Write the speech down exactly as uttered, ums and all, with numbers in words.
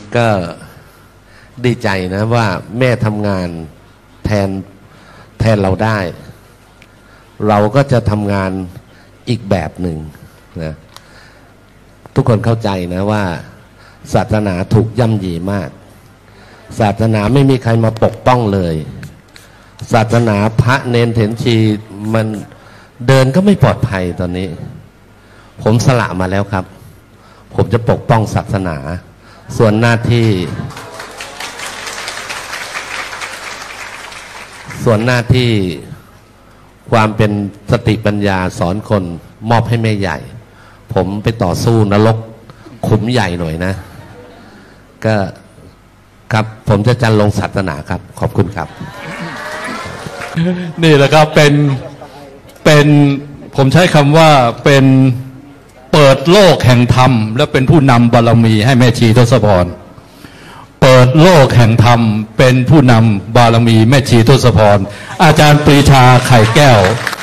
ก็ดีใจนะว่าแม่ทำงานแทนแทนเราได้เราก็จะทำงานอีกแบบหนึ่งนะทุกคนเข้าใจนะว่าศาสนาถูกย่ำยีมากศาสนาไม่มีใครมาปกป้องเลยศาสนาพระเนนเถรชีมันเดินก็ไม่ปลอดภัยตอนนี้ผมสละมาแล้วครับผมจะปกป้องศาสนาส่วนหน้าที่ส่วนหน้าที่ความเป็นสติปัญญาสอนคนมอบให้แม่ใหญ่ผมไปต่อสู้นรกขุมใหญ่หน่อยนะก็ครับผมจะจันลงศาสนาครับขอบคุณครับนี่แหละครับเป็นเป็นผมใช้คำว่าเป็นเปิดโลกแห่งธรรมและเป็นผู้นำบารมีให้แม่ชีทศพรเปิดโลกแห่งธรรมเป็นผู้นำบารมีแม่ชีทศพรอาจารย์ปรีชาไข่แก้ว